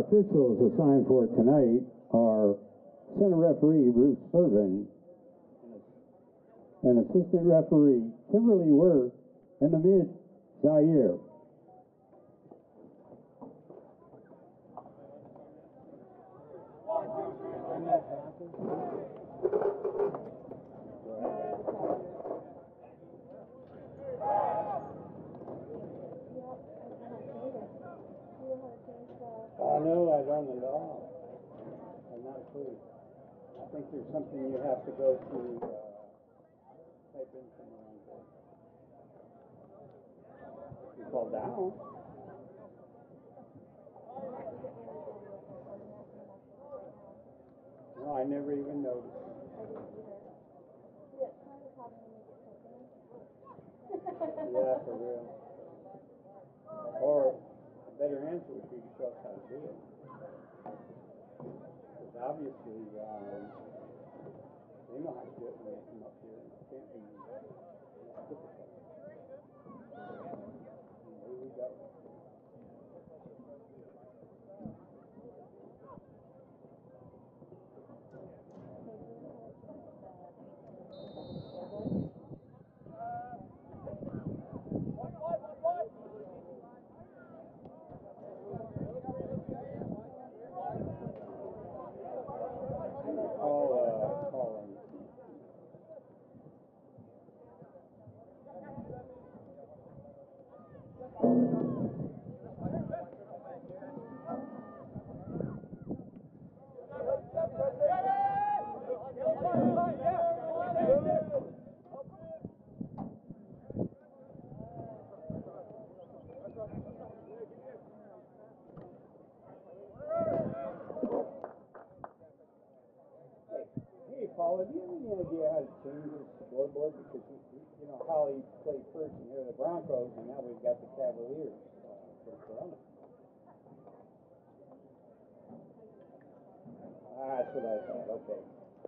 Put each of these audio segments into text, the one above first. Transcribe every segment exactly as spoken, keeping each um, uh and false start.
officials assigned for tonight are center referee Ruth Servin and assistant referee Kimberly Worth and the mid Zaire. Oh, no, I don't at all. I'm not a clue. I think there's something you have to go to uh, type in somewhere on there. You fall down. No, I never even noticed. Yeah, for real. Or a better answer would be to show us how to do it. Because obviously, um, they know how to do it when they come up here. It can't be difficult. And there we go. Paula, do you have any idea how to change the scoreboard? Because, you know, Holly played first and here the Broncos, and now we've got the Cavaliers uh, for Corunna. Ah, that's what I thought. Okay.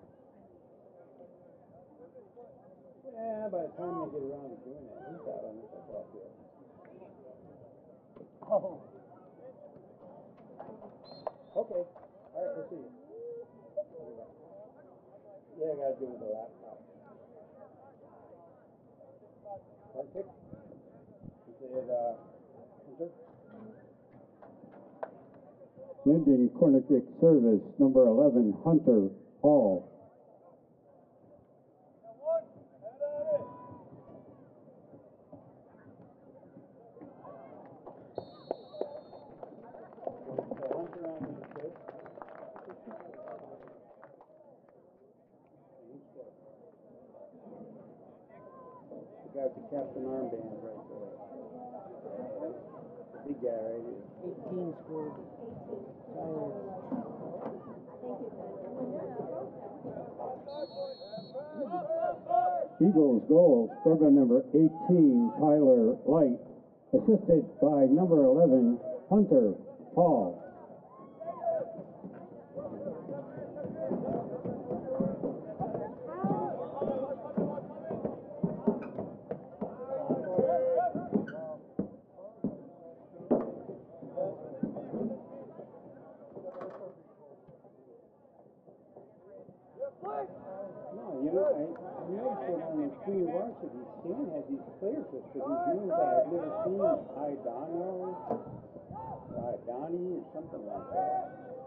Yeah, by the time they get around to doing that, who's out on this football field? Oh. Okay. All right, we'll see you. Yeah, I got to do it with the laptop. Front kick. Is it, uh, Hunter? Linden corner kick service, number eleven, Hunter Hall. So Hunter on the kick. The guy with the captain armband right there. The big guy right here. eighteen scored. Eagles goal scored by number eighteen, Tyler Light, assisted by number eleven, Hunter Paul. No, you know, I, I noticed that on the senior varsity, Stan has these players with these names that I've never seen. Idano, Idani, or something like that.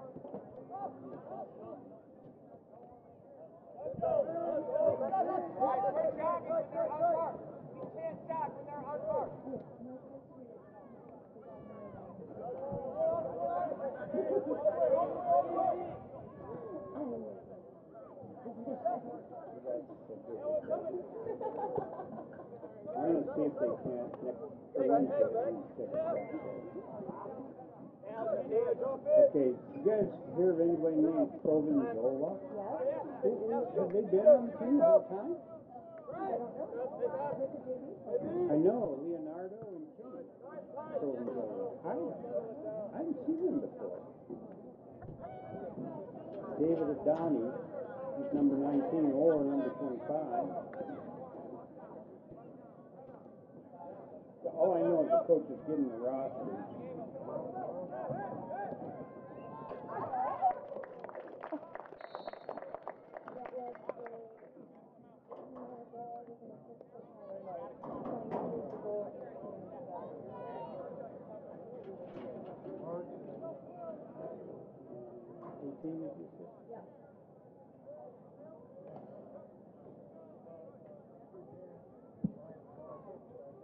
Let's go. Right, good job when they're unmarked. You can't stop when they're unmarked. I'm going to see if they can't next Wednesday. Okay, you guys hear of anybody named Provenzola? Yes. Have they been on the team the whole time? I know, Leonardo and King Provenzola. I, I haven't seen them before. David Adani, he's number nineteen or number twenty-five. All I know is the coach is getting the roster.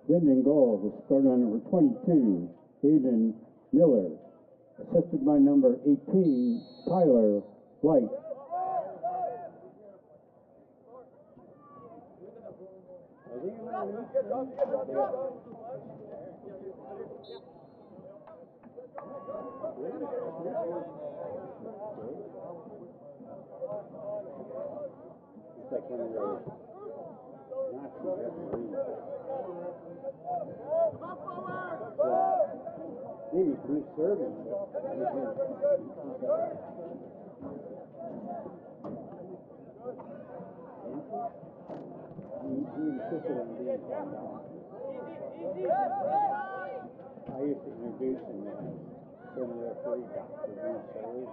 Linden goal was scored on number twenty-two, Hayden Miller, assisted by number eighteen, Tyler Light. It's like one of those Nazi referees. Maybe he's serving, he, he insisted on being called out. I used to introduce him as some referee got to be served.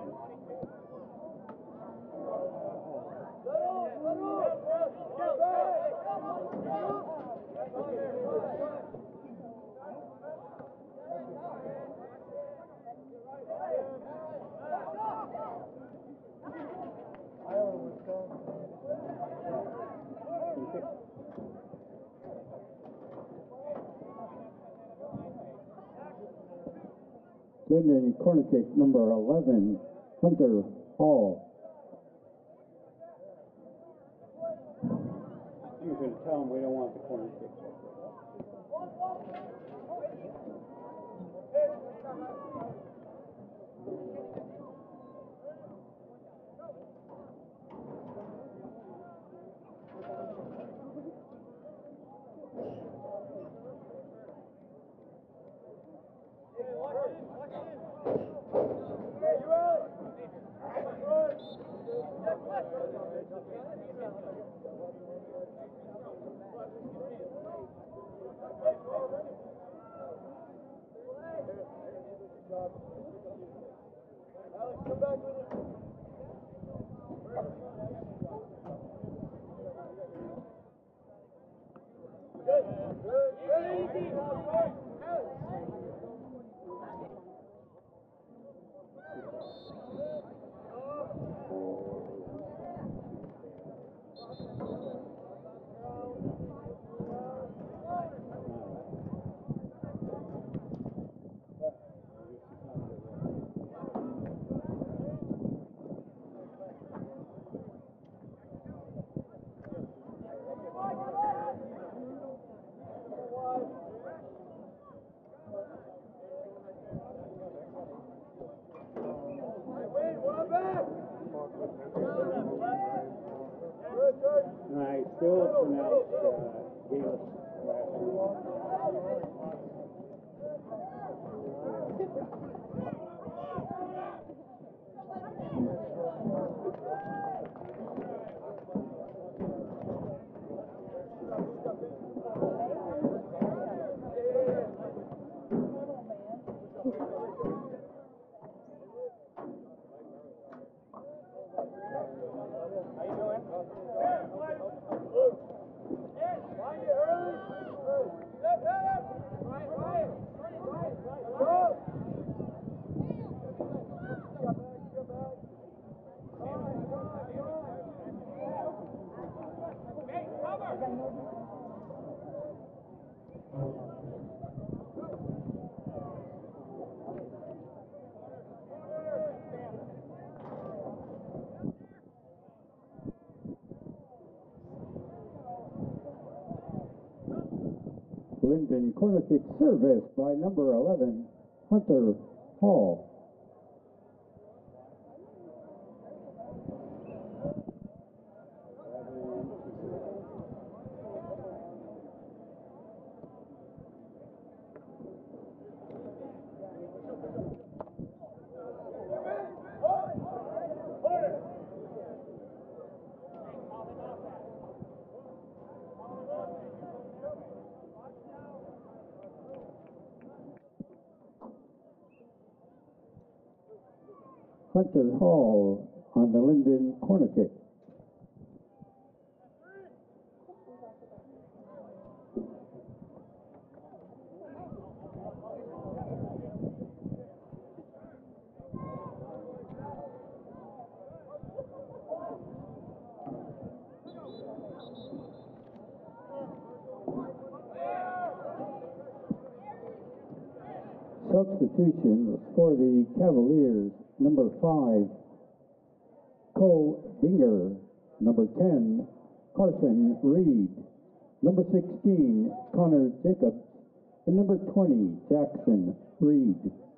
Linden corner kick number eleven, Hunter Hall. You're going to tell him we don't want the corner kick. Alex, come back with it. Good. Good. Easy. And I still pronounce uh, Gale's last name. Linden corner kick service by number eleven, Hunter Hall. Hunter Hall on the Linden corner kick. Substitutions for the Cavaliers, number five, Cole Binger. Number ten, Carson Reed. Number sixteen, Connor Jacobs. And number twenty, Jackson Reed.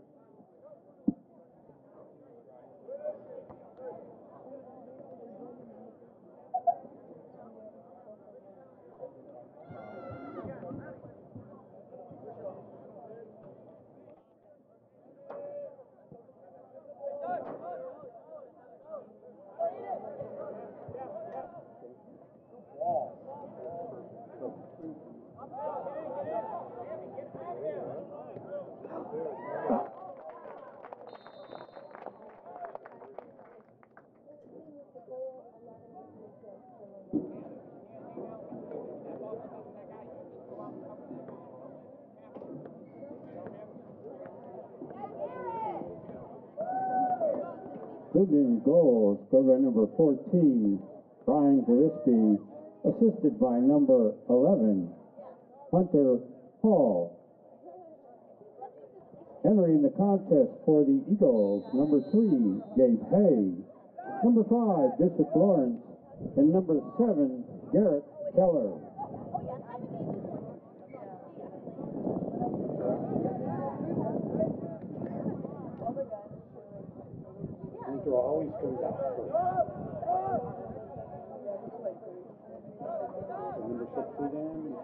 Leading goals scored by number fourteen, Brian Gillespie, assisted by number eleven, Hunter Hall. Entering the contest for the Eagles, number three, Gabe Hay, number five, Bishop Lawrence, and number seven, Garrett Keller. Hunter always comes out first. Number sixty then?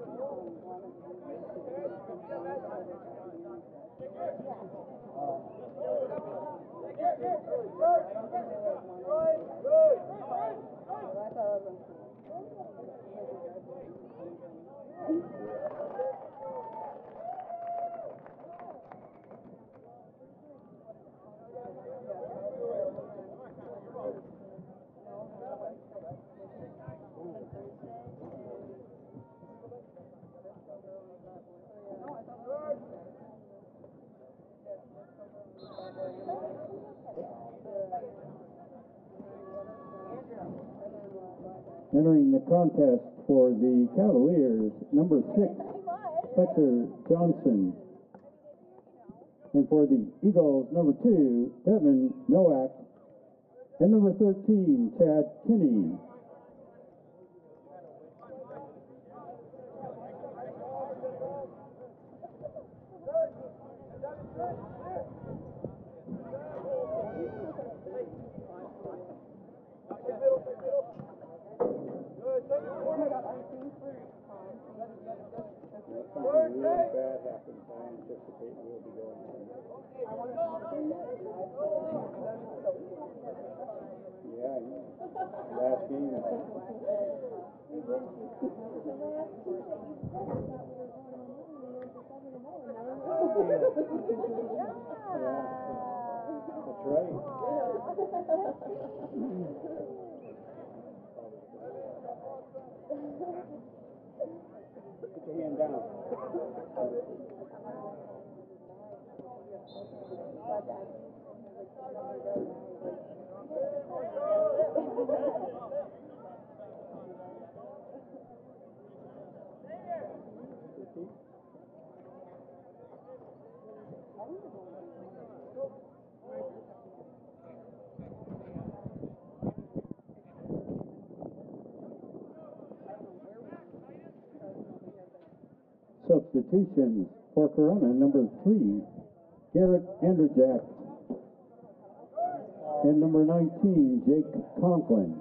Entering the contest for the Cavaliers, number six, Fletcher Johnson. And for the Eagles, number two, Devin Nowak. And number thirteen, Chad Kinney. Something really bad happens, I anticipate we'll be going home. Yeah, I know. Last game. That's right. Put your hand down. Substitutions for Corunna, number three, Garrett Anderjack. And number nineteen, Jake Conklin.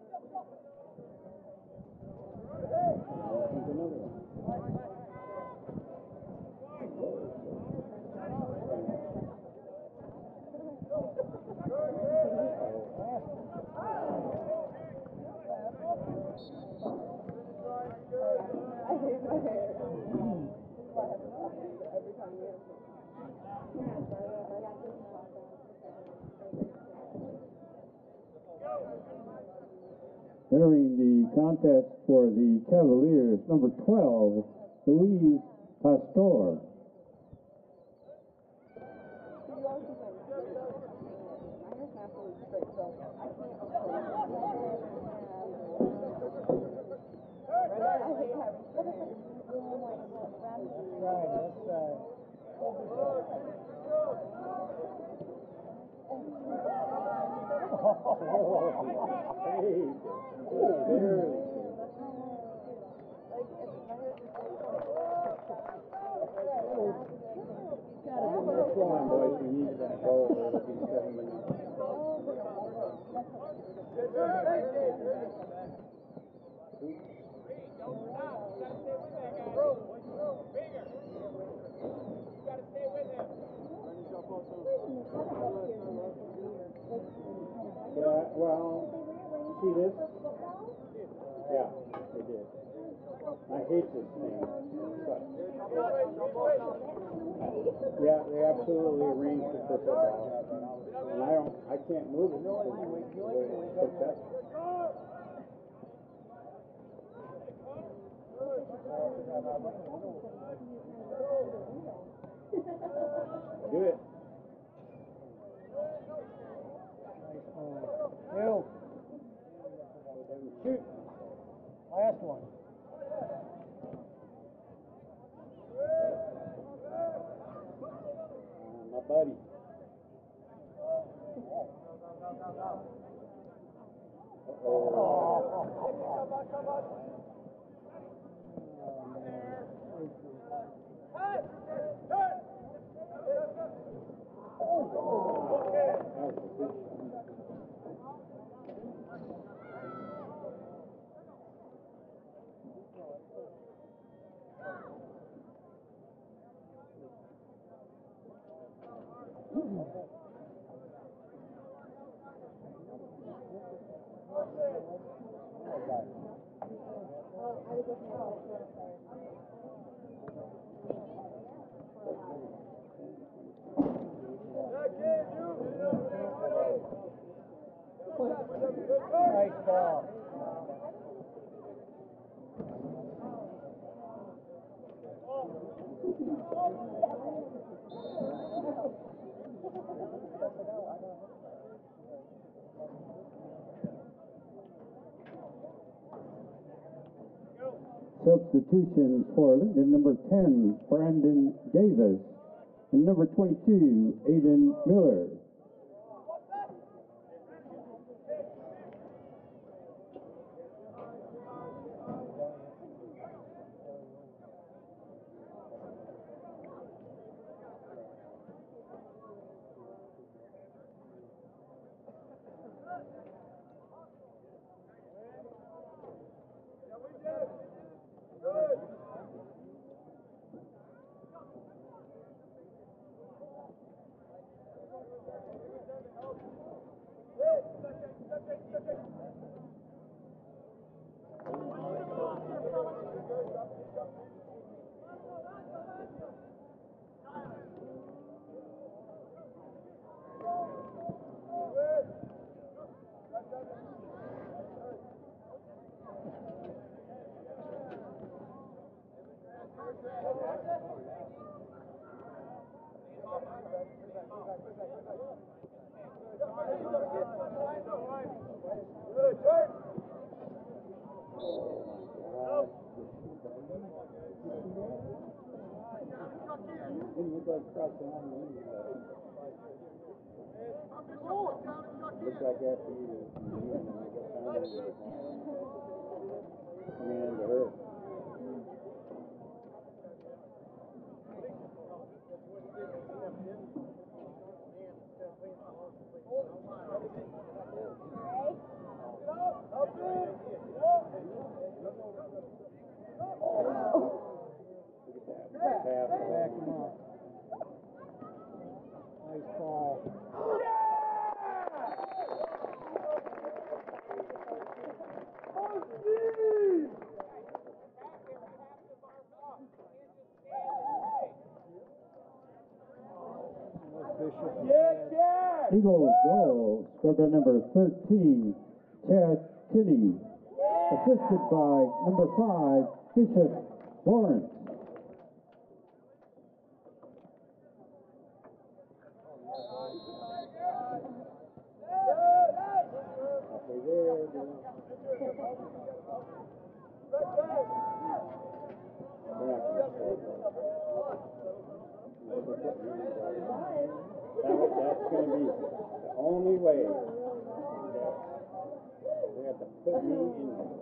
Entering the contest for the Cavaliers, number twelve, Louise Pastor. Right, that's uh Come on, boys, we need that goal. It'll be seven minutes. Yeah, well, see this? Yeah, they did. I hate this thing. But yeah, they absolutely arranged it for football. And I don't, I can't move it. Put that. Do it. Two. Shoot. Last one. Uh, my buddy. Nice ball. Substitutions for Linden, number ten, Brandon Davis, and number twenty-two, Aiden Miller. Didn't look like crossing on the knee, but looks like after you coming into her. Pass. Back him up. Nice ball. Eagles goal, scored by number thirteen, Chad Kinney, assisted by number five, Bishop Lawrence. That, that's going to be the only way. had to put me in there.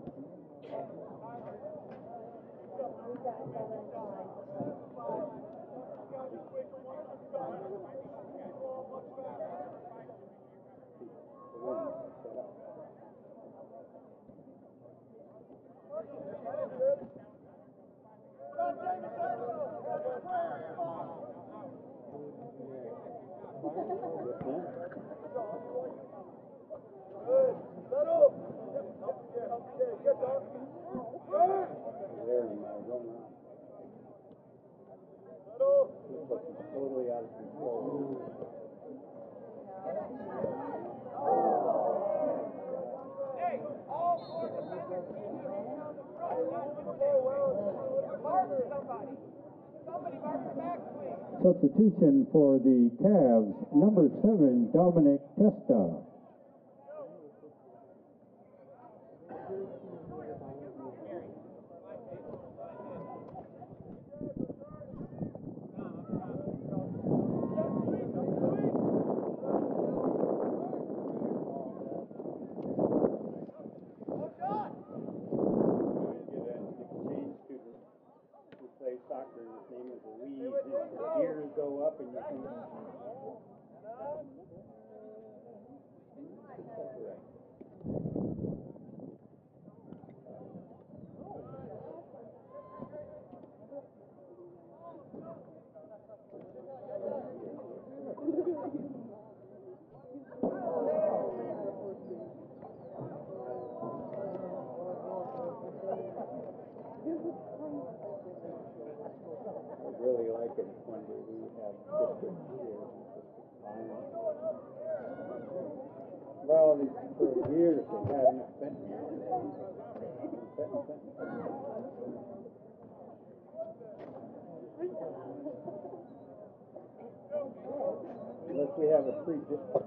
Totally out of control. Hey, all four defenders keep your hands on the front. Mark somebody. Somebody mark the back, please. Substitution for the Cavs, number seven, Dominic Testa. Soccer, his name is Louise, and his ears go up and you think, I really like it when we have district here. Well, these, for years they had enough fentanyl. Unless we have a free district.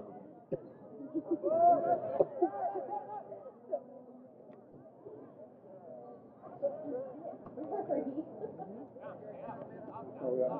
Oh, yeah.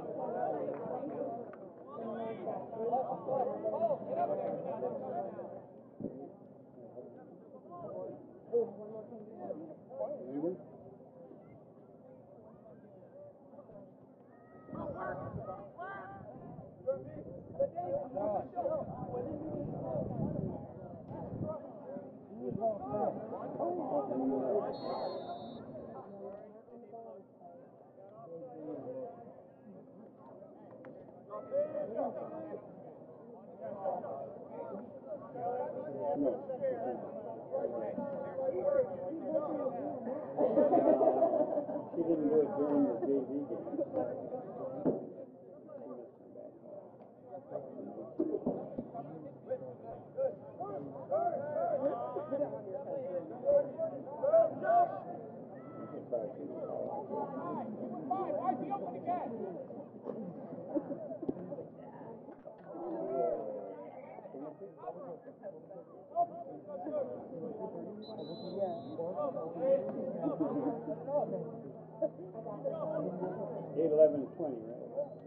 She didn't do it during the J V game. Why is he open again? Eight, eleven, twenty, right?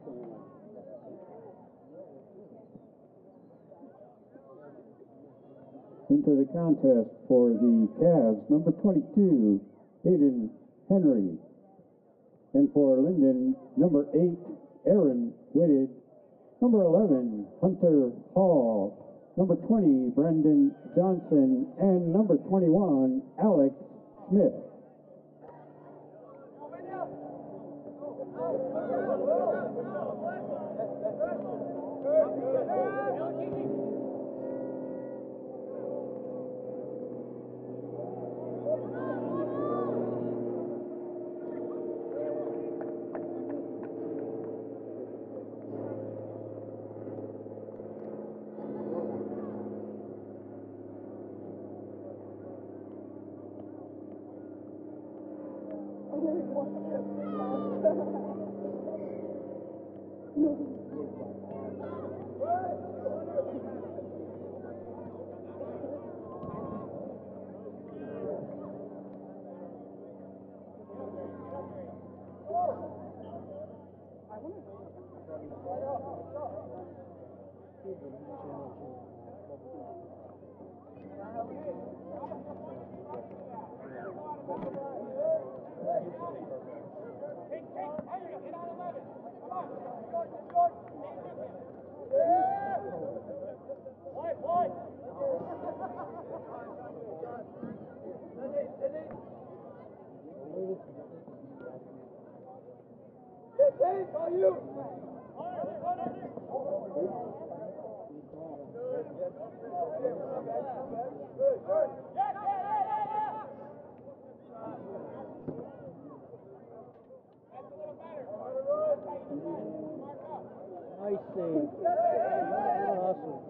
Into the contest for the Cavs, number twenty-two, Hayden Henry. And for Linden, number eight, Aaron Whitted. Number eleven, Hunter Hall. Number twenty, Brendan Johnson. And number twenty-one, Alex Smith. Nice save. Awesome.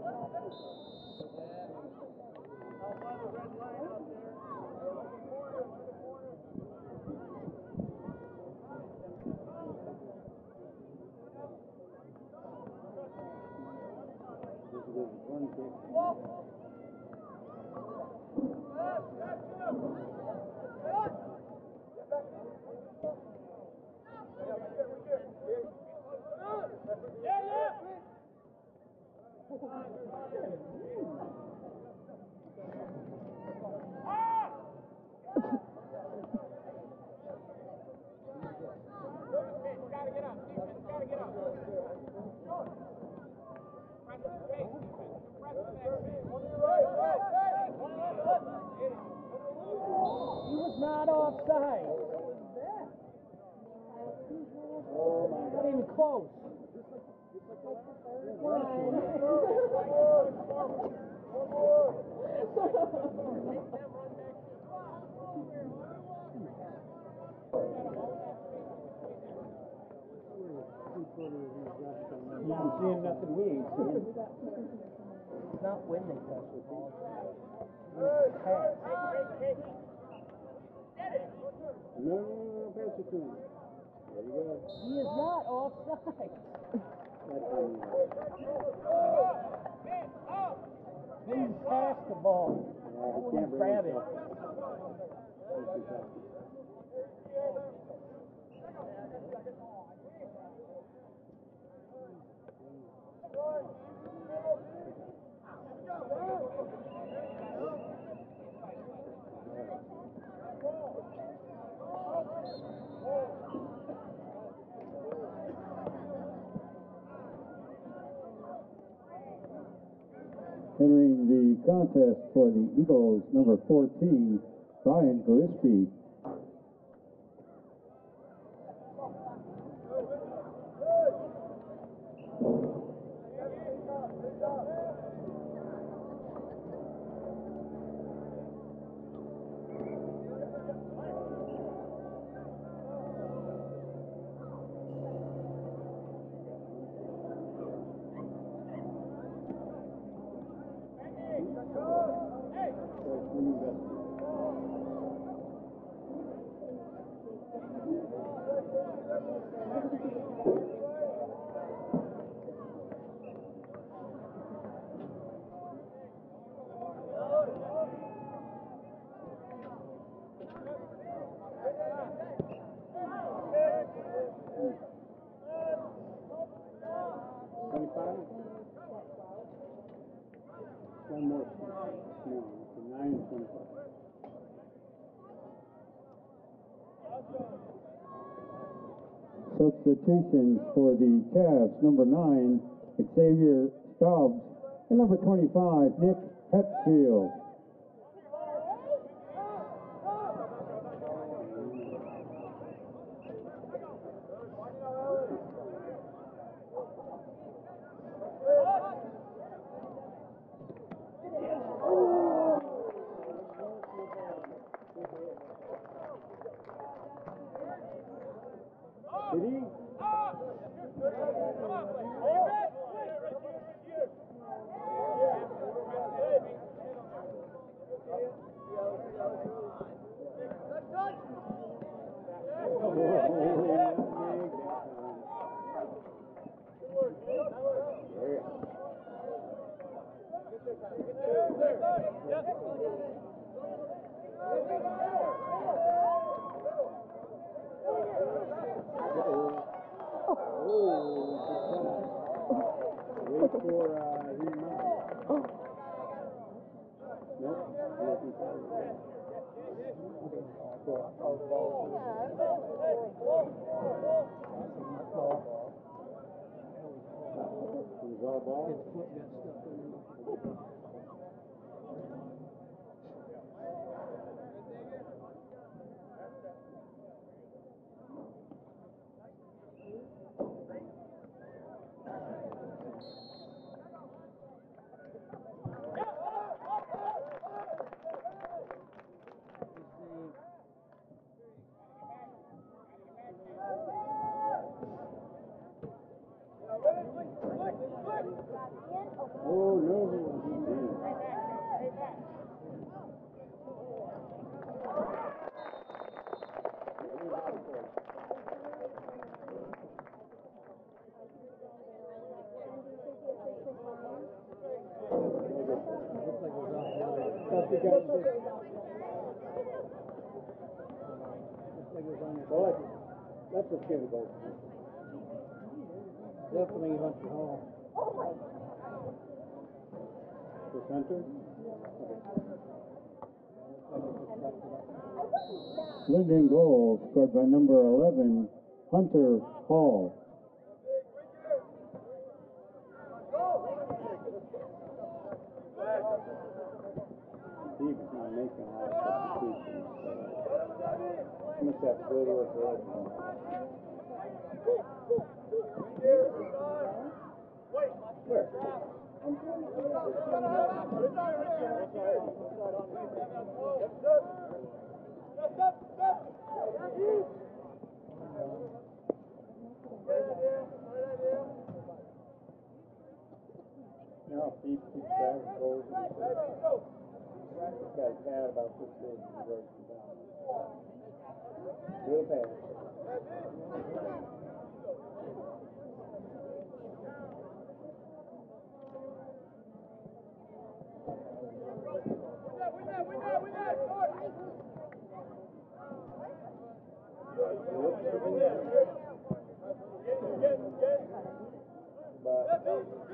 He was not offside. Not even close. You ain't seeing nothing we ain't seeing. It's not when they touch the ball. When it's passed. No, no, no, no, pass it to him. There you go. He is not offside. That's how you know. He's past the ball. Yeah, I he wouldn't can't bring grab it. himself. Entering the contest for the Eagles, number fourteen, Brian Gillespie. twenty-five? One more. No, it's nine and twenty-five. Substitutions for the Cavs, number nine, Xavier Stubbs, and number twenty-five, Nick Hetfield. Did he? Wait for uh, he might. Nope. Is our ball? His foot got stuck in it. Oh, no. That's because well, let's, let's just give it a go. Definitely Hunter Hall. The center? Linden goal scored by number eleven, Hunter Hall. Steve is not making a lot of substitutions. He must have good work rate. Where? Now Steve keeps track of goals. This guy's had about this big and he writes it down. Good pass. But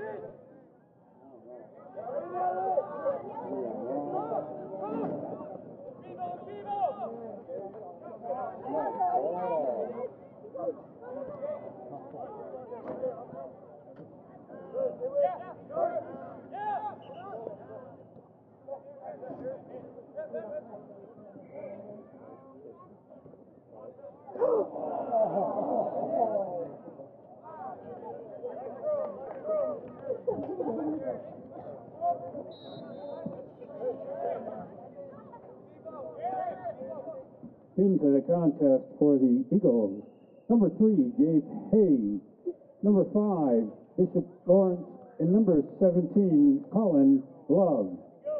Into the contest for the Eagles. Number three, Gabe Hay. Number five, Bishop Lawrence. And number seventeen, Colin Love.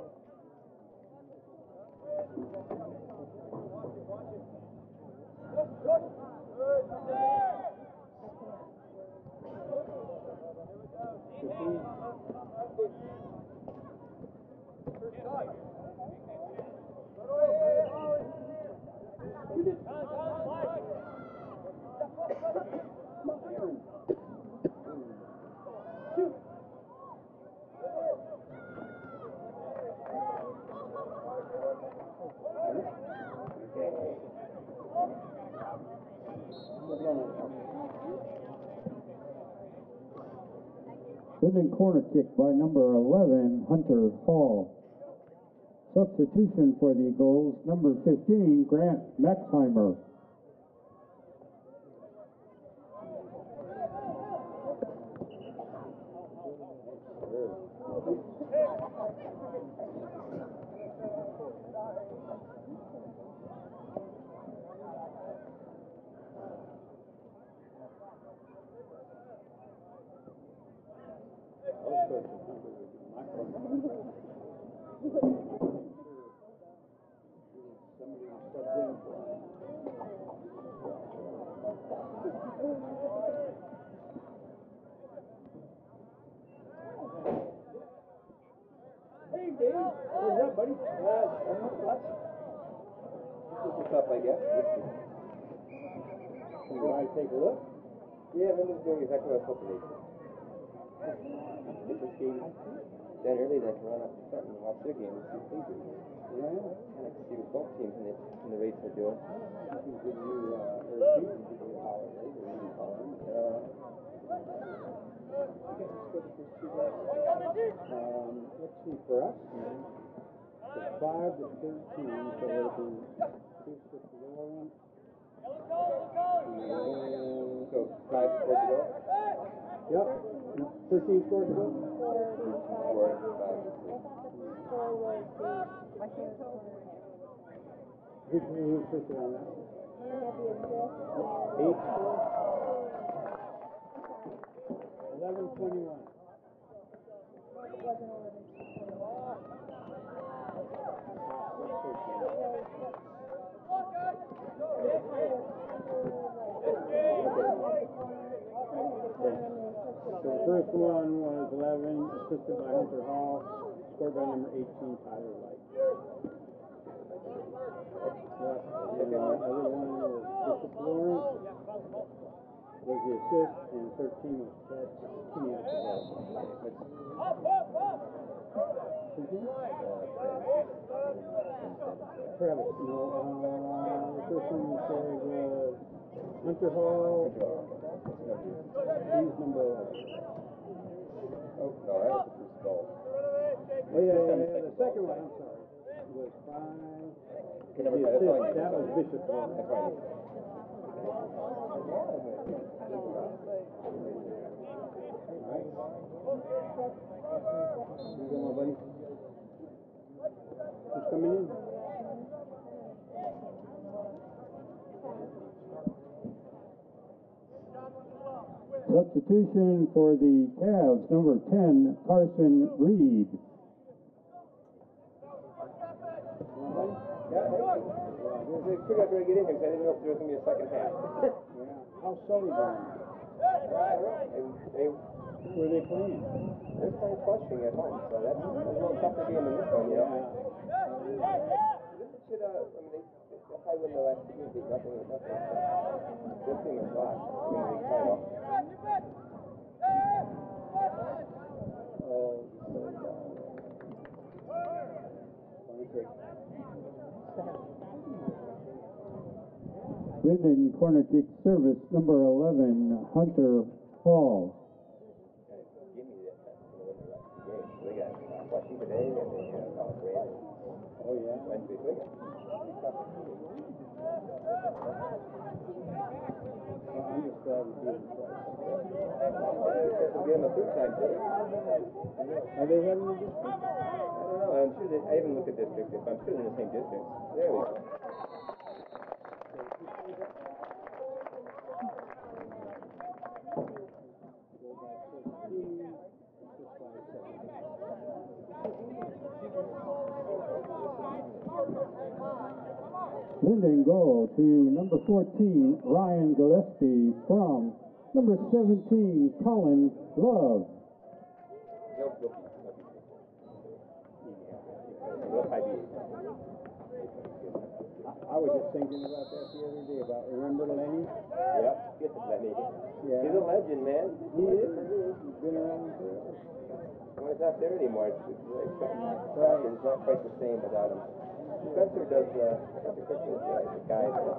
Sending corner kick by number eleven, Hunter Hall. Substitution for the Eagles, number fifteen, Grant Maxheimer. Hey, Dave. What's up, buddy? Uh, not much. What's up, I guess? You want to take a look? Yeah, I'm just doing exactly what I was hoping to do. It's this game. down early then I can run up to Fenton and watch their game and see what they do. Yeah. I like to see what both teams in the, in the race are doing. I can give you, uh, or Pete can give you a holler later. You can call him. Uh, Um, let's see, for us, it's five to thirteen, so it'll be two with the lower one. and so five scores to go. Yep, thirteen scores to go. Four, five. Who, who assisted on that? Eight. Eleven twenty-one. So the first one was eleven, assisted by Hunter Hall, scored by number eighteen, Tyler Light. And the other one was Bishop Lawrence, was the assist, and thirteen was Ted Kinney at the ball. Travis, no, uh, the first one was uh, Hunter Hall. He's number eleven. Oh, no, that was the first goal. Oh, yeah, yeah, yeah, the second one, I'm sorry, was five. Okay, number The five, that's all I assist, need. that was Bishop Lawrence. That's fine. Alright. You go, my buddy. Who's coming in? Substitution for the Cavs, number ten, Carson Reed. Yeah, hey. I figured I'd better get in here because I didn't know if there was going to be a second half. Yeah. How's Sully doing? And they, Where are they playing? they're playing Flushing at home, so that's a little tougher game than this one, you know. This should, uh, I mean, they, they'll probably win the last two games, but nothing, nothing. This team is lost. I mean, they kind of. Oh, funny kick. Linden corner kick service, number eleven, Hunter Hall. Give me that time to win the last two games. They got Flushing today, and they have uh, Brandon. Oh, yeah. Wednesday, so they got Well, I'm just glad we did it twice. We'll get them a third time, too. Are they having a district? I don't know. I'm sure that I haven't looked at districts, but I'm sure they're in the same districts. There we go. Linden goal to number fourteen, Ryan Gillespie, from number seventeen, Colin Love. Nope, nope, nope. Well, I be. I was just thinking about that the other day, about, remember Lenny? Yep, get the Lenny. Yeah. He's a legend, man. He is. He's been around forever. When he's not there anymore, it's, it's, it's, right. It's not quite the same without him. Spencer does, uh, Spencer Christian, uh, the guy that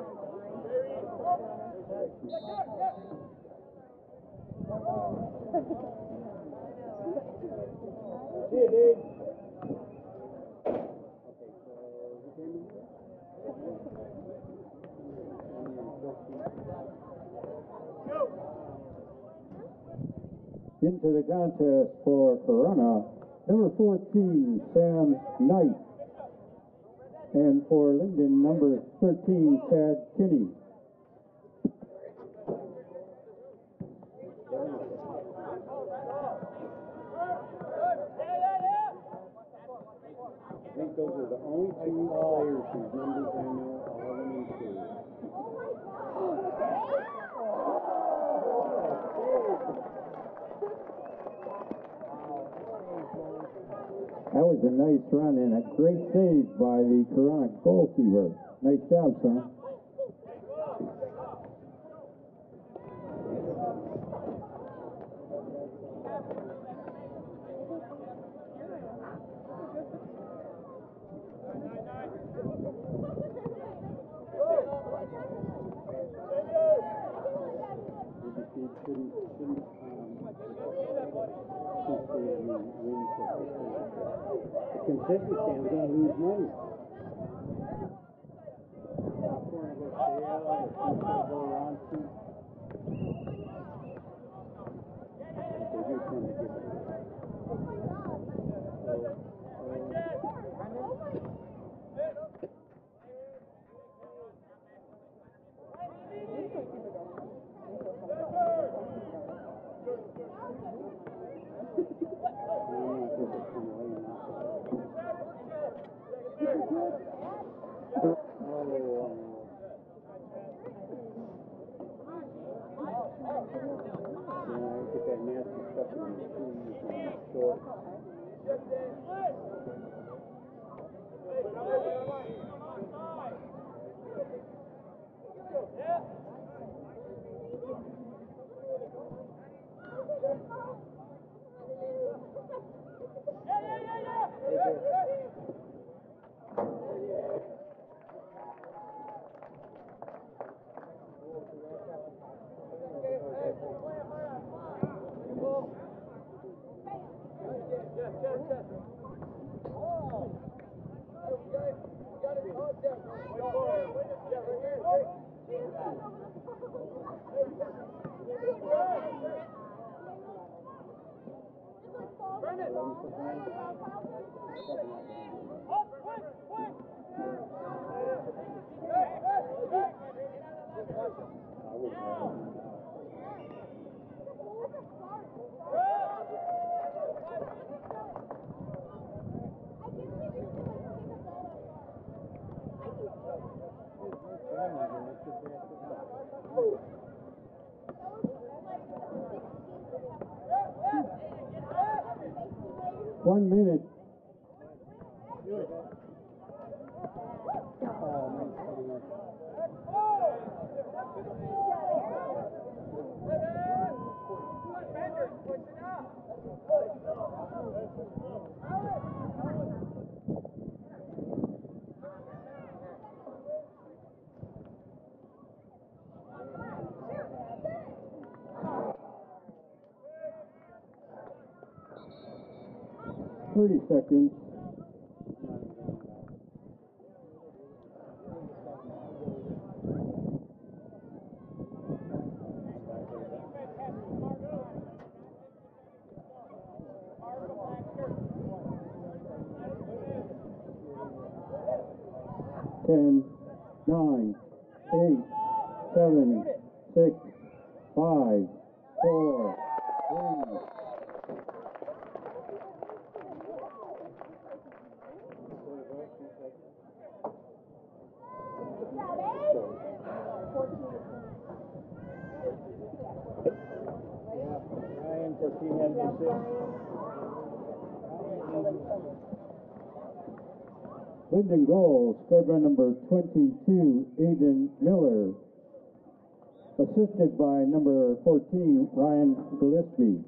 See you, dude. Okay, so who came in? Into the contest for Corunna, number fourteen, Sam Knight. And for Linden, number thirteen, Chad Kinney. I think those are the only two players whose numbers I know, eleven and two. That was a nice run and a great save by the Corunna goalkeeper. Nice job, son. Mississippi Stan's going to lose money. Popcorn will go stale, the food's going to go around too. They do tend to give it away. So, get that nasty stuff in the shoes and shorts. One minute. Thirty seconds. Ten, nine, eight, seven, six, five, four, three. Ryan for Team N B C. Linden goal, scored by number twenty-two, Aiden Miller. Assisted by number fourteen, Ryan Gillespie.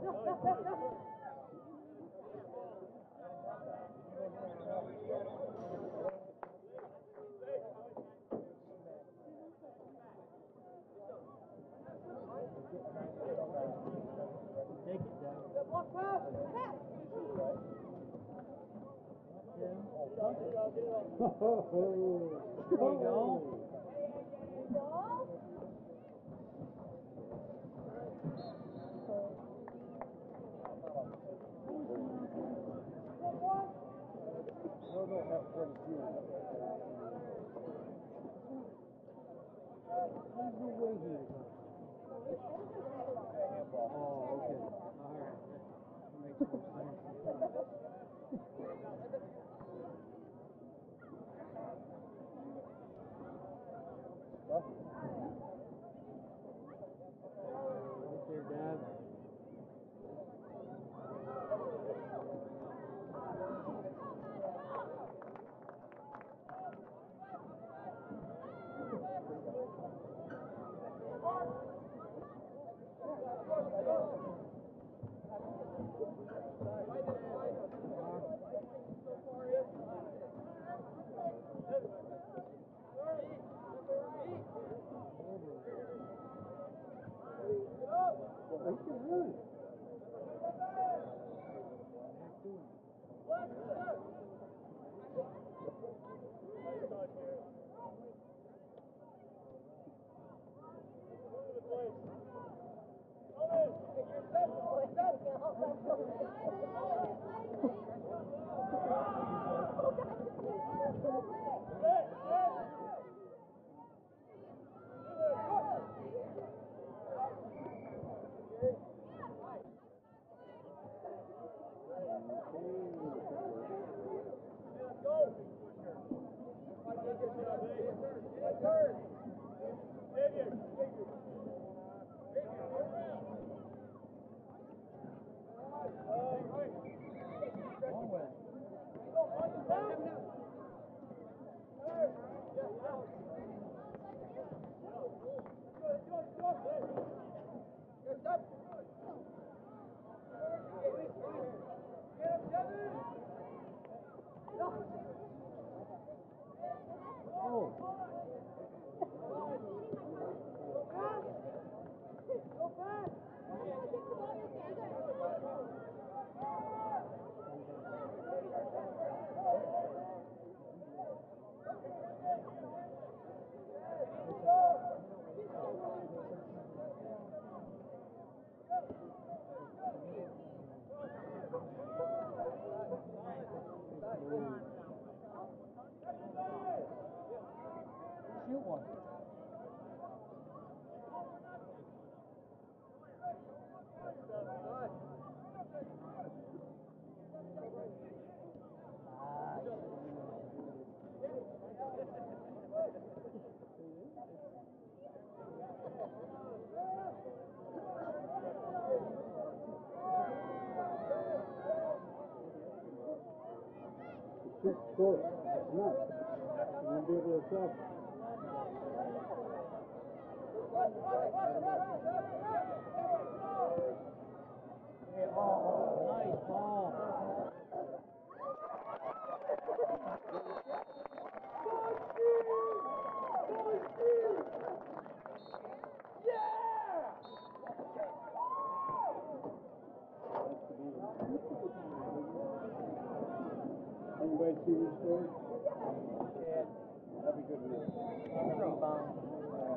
Take it, Doug. Block pass! Pass! There you go. Ball! No, no, have twenty-two. There's no way he was on. Oh, okay. All right. That makes more sense. Right there, Dad. Shoot one. Just score it. It's not. You won't be able to stop. Oh, nice ball. Anybody see this story? Yeah. That'd be good news. Rebound.